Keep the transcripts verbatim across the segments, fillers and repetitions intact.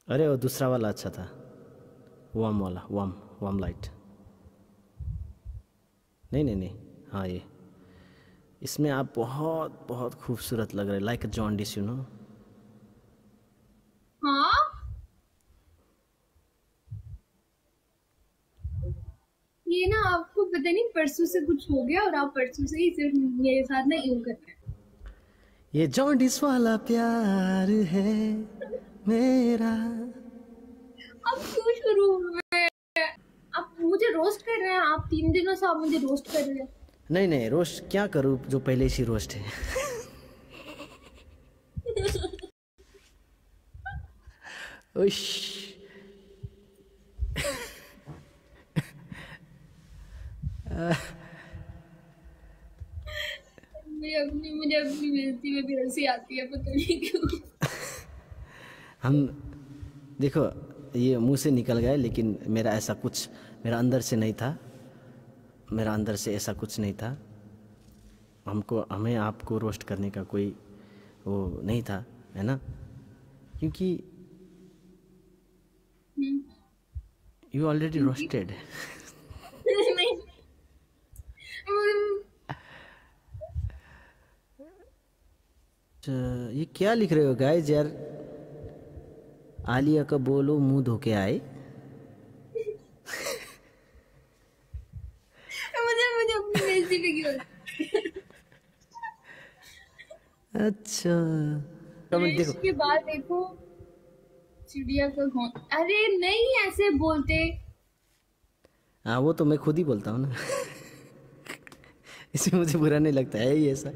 अरे वो दूसरा वाला अच्छा था, वार्म वाला, वार्म वार्म लाइट। नहीं नहीं नहीं, हाँ ये, इसमें आप बहुत बहुत खूबसूरत लग रहे, लाइक जॉन्डिस यू नो। हाँ, ये ना आपको पता नहीं परसों से कुछ हो गया और आप परसों से ही सिर्फ मेरे साथ ना यूं कर रहे हैं। ये जॉन्डिस वाला प्यार है मेरा। अब क्यों शुरू हुए? आप मुझे रोस्ट कर रहे हैं, आप तीन दिनों से आप मुझे रोस्ट कर रहे हैं। नहीं नहीं, रोस्ट क्या करूँ जो पहले से रोस्ट है। उश। मुझे अपनी मुझे अपनी बेइज्जती में भी हंसी आती है, पता नहीं क्यों। हम देखो, ये मुंह से निकल गए, लेकिन मेरा ऐसा कुछ मेरा अंदर से नहीं था, मेरा अंदर से ऐसा कुछ नहीं था। हमको हमें आपको रोस्ट करने का कोई वो नहीं था, है ना, क्योंकि हम्म, यू ऑलरेडी क्योंकि रोस्टेड। नहीं, हम्म, ये क्या लिख रहे हो गाइस यार? आलिया का बोलो मुंह धो के आए। मुझे मुझे अपनी बेइज्जती पे क्यों? अच्छा, कमेंट सुरेश देखो। के बाद देखो, चिड़िया का घों। अरे नहीं, ऐसे बोलते। हाँ वो तो मैं खुद ही बोलता हूँ ना। इसमें मुझे बुरा नहीं लगता है ये ऐसा।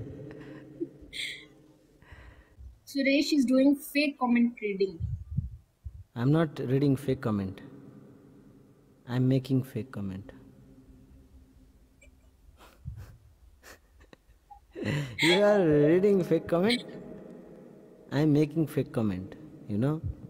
Suresh is doing fake comment reading. I am not reading fake comment, I am making fake comment. You are reading fake comment, I am making fake comment, you know.